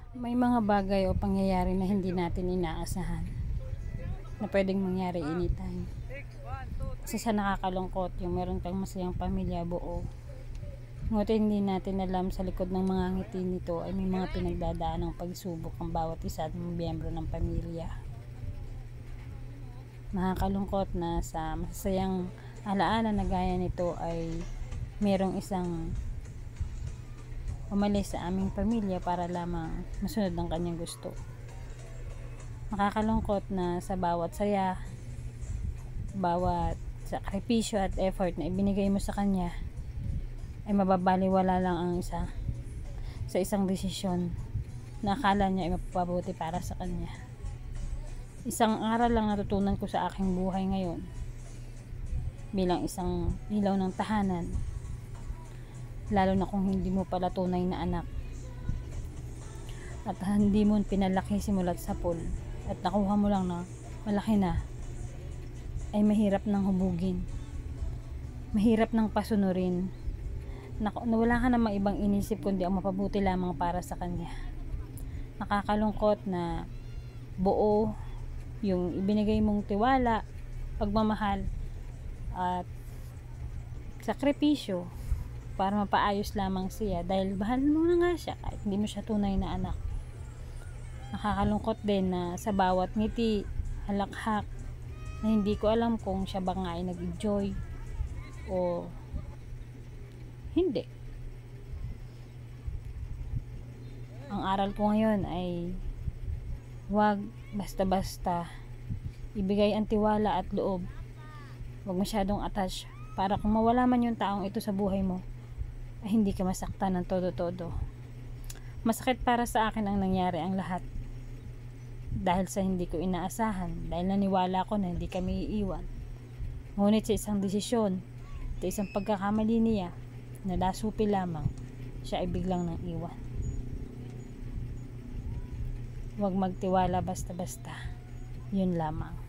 May mga bagay o pangyayari na hindi natin inaasahan na pwedeng mangyari anytime. Isa sa nakakalungkot yung meron kang masayang pamilya buo, ngunit hindi natin alam sa likod ng mga ngiti nito ay may mga pinagdadaan ng pagsubok ang bawat isa ng miyembro ng pamilya. Nakakalungkot na sa masasayang alaala na gaya nito ay merong isang umalis sa aming pamilya para lamang masunod ang kanyang gusto. Nakakalungkot na sa bawat saya, bawat sakripisyo at effort na ibinigay mo sa kanya ay mababaliwala lang ang isa sa isang desisyon na akala niya ay mapapabuti para sa kanya. Isang aral lang natutunan ko sa aking buhay ngayon bilang isang ilaw ng tahanan, lalo na kung hindi mo pala tunay na anak at hindi mo pinalaki simulat sa pool at nakuha mo lang na malaki na, ay mahirap nang hubugin, mahirap nang pasunurin, na wala ka namang ibang inisip kundi ang mapabuti lamang para sa kanya. Nakakalungkot na buo yung ibinigay mong tiwala, pagmamahal at sakripisyo para mapaayos lamang siya dahil bahal mo na nga siya kahit hindi mo siya tunay na anak. Nakakalungkot din na sa bawat ngiti, halakhak, na hindi ko alam kung siya ba nga ay nag-enjoy o hindi. Ang aral ko ngayon ay huwag basta-basta ibigay ang tiwala at loob. Huwag masyadong attach para kung mawala man yung taong ito sa buhay mo ay hindi ka masaktan ng todo-todo. Masakit para sa akin ang nangyari ang lahat dahil sa hindi ko inaasahan, dahil naniwala ko na hindi kami iiwan. Ngunit sa isang desisyon, sa isang pagkakamali niya na dasupi lamang, siya ay biglang nang iwan. Huwag magtiwala basta-basta. Yun lamang.